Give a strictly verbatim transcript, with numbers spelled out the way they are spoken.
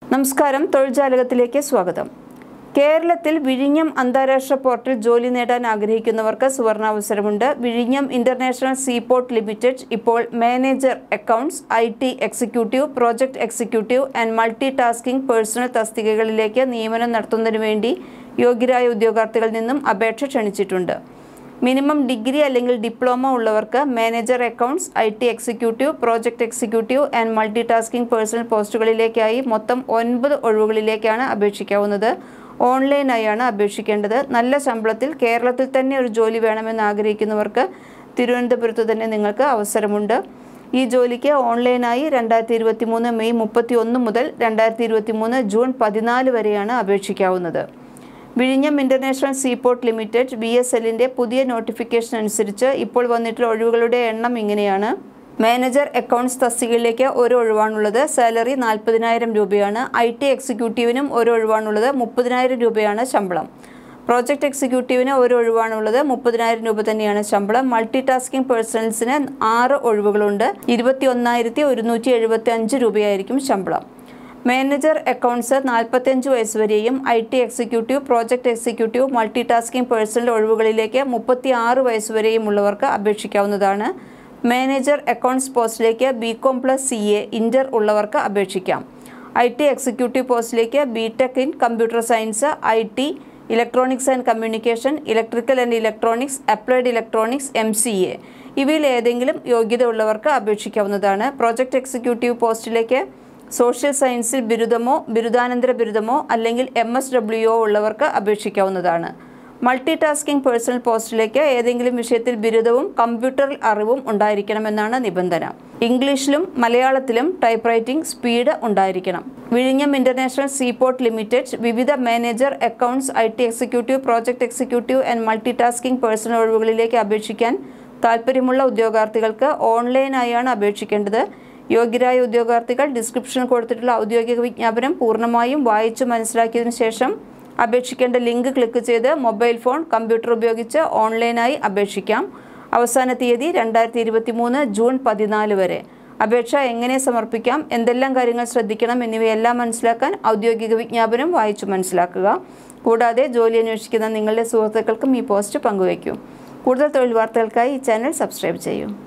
നമസ്കാരം, തൊഴിൽജാലകത്തിലേക്ക് സ്വാഗതം. കേരളത്തിൽ വിഴിഞ്ഞം അന്താരാഷ്ട്ര പോർട്ടിൽ ജോലി നേടാൻ ആഗ്രഹിക്കുന്നവർക്ക് സുവർണാവസരമുണ്ട്. വിഴിഞ്ഞം ഇന്റർനാഷണൽ സീപോർട്ട് ലിമിറ്റഡ് ഇപ്പോൾ manager accounts, I T executive, project executive and multi tasking personnel തസ്തികകളിലേക്ക് നിയമനം നടത്തുന്നതിനു വേണ്ടി യോഗ്യരായ ഉദ്യോഗാർത്ഥികളിൽ നിന്നും അപേക്ഷ ക്ഷണിച്ചിട്ടുണ്ട്. മിനിമം ഡിഗ്രി അല്ലെങ്കിൽ ഡിപ്ലോമ ഉള്ളവർക്ക് manager accounts, I T executive, project executive and multi tasking personnel പോസ്റ്റുകളിലേക്കായി മൊത്തം ഒൻപത് ഒഴിവുകളിലേക്കാണ് അപേക്ഷിക്കാവുന്നത്. ഓൺലൈനായാണ് അപേക്ഷിക്കേണ്ടത്. നല്ല ശമ്പളത്തിൽ കേരളത്തിൽ തന്നെ ഒരു ജോലി വേണമെന്ന് ആഗ്രഹിക്കുന്നവർക്ക് തിരുവനന്തപുരത്ത് തന്നെ നിങ്ങൾക്ക് അവസരമുണ്ട്. ഈ ജോലിക്ക് ഓൺലൈനായി രണ്ടായിരത്തി ഇരുപത്തി മൂന്ന് മെയ് മുപ്പത്തി ഒന്ന് മുതൽ രണ്ടായിരത്തി ഇരുപത്തി മൂന്ന് ജൂൺ പതിനാല് വരെയാണ് അപേക്ഷിക്കാവുന്നത്. വിഴിഞ്ഞം international seaport limited V S എല്ലിൻ്റെ പുതിയ നോട്ടിഫിക്കേഷൻ അനുസരിച്ച് ഇപ്പോൾ വന്നിട്ടുള്ള ഒഴിവുകളുടെ എണ്ണം ഇങ്ങനെയാണ്. മാനേജർ അക്കൗണ്ട്സ് തസ്തികയിലേക്ക് ഒരു ഒഴിവാണുള്ളത്. സാലറി നാൽപ്പതിനായിരം രൂപയാണ്. ഐ ടി എക്സിക്യൂട്ടീവിനും ഒരു ഒഴിവാണുള്ളത്. മുപ്പതിനായിരം രൂപയാണ് ശമ്പളം. പ്രോജക്റ്റ് എക്സിക്യൂട്ടീവിന് ഒരു ഒഴിവാണുള്ളത്. മുപ്പതിനായിരം രൂപ തന്നെയാണ് ശമ്പളം. മൾട്ടി ടാസ്കിംഗ് പേഴ്സണൽസിന് ആറ് ഒഴിവുകളുണ്ട്. ഇരുപത്തി ഒന്നായിരത്തി ഒരുന്നൂറ്റി എഴുപത്തി അഞ്ച് രൂപയായിരിക്കും ശമ്പളം. മാനേജർ അക്കൗണ്ട്സ് നാൽപ്പത്തിയഞ്ച് വയസ്സ് വരെയും I T executive, project executive, multi tasking personnel ഒഴിവുകളിലേക്ക് മുപ്പത്തി ആറ് വയസ്സ് വരെയും ഉള്ളവർക്ക് അപേക്ഷിക്കാവുന്നതാണ്. മാനേജർ അക്കൗണ്ട്സ് പോസ്റ്റിലേക്ക് B com plus C A inter ഉള്ളവർക്ക് അപേക്ഷിക്കാം. ഐ ടി എക്സിക്യൂട്ടീവ് പോസ്റ്റിലേക്ക് B tech in computer science, I T, electronics and communication, electrical and electronics, applied electronics, M C A ഇവയിൽ ഏതെങ്കിലും യോഗ്യത ഉള്ളവർക്ക് അപേക്ഷിക്കാവുന്നതാണ്. പ്രോജക്റ്റ് എക്സിക്യൂട്ടീവ് പോസ്റ്റിലേക്ക് സോഷ്യൽ സയൻസിൽ ബിരുദമോ ബിരുദാനന്തര ബിരുദമോ അല്ലെങ്കിൽ എം എസ് ഡബ്ല്യു ഒ ഉള്ളവർക്ക് അപേക്ഷിക്കാവുന്നതാണ്. മൾട്ടി ടാസ്കിംഗ് പേഴ്സണൽ പോസ്റ്റിലേക്ക് ഏതെങ്കിലും വിഷയത്തിൽ ബിരുദവും കമ്പ്യൂട്ടർ അറിവും ഉണ്ടായിരിക്കണമെന്നാണ് നിബന്ധന. ഇംഗ്ലീഷിലും മലയാളത്തിലും ടൈപ്പ് റൈറ്റിംഗ് സ്പീഡ് ഉണ്ടായിരിക്കണം. വിഴിഞ്ഞം ഇന്റർനാഷണൽ സീപോർട്ട് ലിമിറ്റഡ് വിവിധ manager accounts, I T executive, project executive and multi tasking personnel ഒഴിവുകളിലേക്ക് അപേക്ഷിക്കാൻ താൽപ്പര്യമുള്ള ഉദ്യോഗാർത്ഥികൾക്ക് ഓൺലൈനായാണ് അപേക്ഷിക്കേണ്ടത്. യോഗ്യരായ ഉദ്യോഗാർത്ഥികൾ ഡിസ്ക്രിപ്ഷനിൽ കൊടുത്തിട്ടുള്ള ഔദ്യോഗിക വിജ്ഞാപനം പൂർണ്ണമായും വായിച്ചു മനസ്സിലാക്കിയതിനു ശേഷം അപേക്ഷിക്കേണ്ട ലിങ്ക് ക്ലിക്ക് ചെയ്ത് മൊബൈൽ ഫോൺ, കമ്പ്യൂട്ടർ ഉപയോഗിച്ച് ഓൺലൈനായി അപേക്ഷിക്കാം. അവസാന തീയതി രണ്ടായിരത്തി ഇരുപത്തി മൂന്ന് ജൂൺ പതിനാല് വരെ. അപേക്ഷ എങ്ങനെ സമർപ്പിക്കാം, എന്തെല്ലാം കാര്യങ്ങൾ ശ്രദ്ധിക്കണം എന്നിവയെല്ലാം മനസ്സിലാക്കാൻ ഔദ്യോഗിക വിജ്ഞാപനം വായിച്ചു മനസ്സിലാക്കുക. കൂടാതെ ജോലി അന്വേഷിക്കുന്ന നിങ്ങളുടെ സുഹൃത്തുക്കൾക്കും ഈ പോസ്റ്റ് പങ്കുവയ്ക്കൂ. കൂടുതൽ തൊഴിൽ വാർത്തകൾക്കായി ഈ ചാനൽ സബ്സ്ക്രൈബ് ചെയ്യൂ.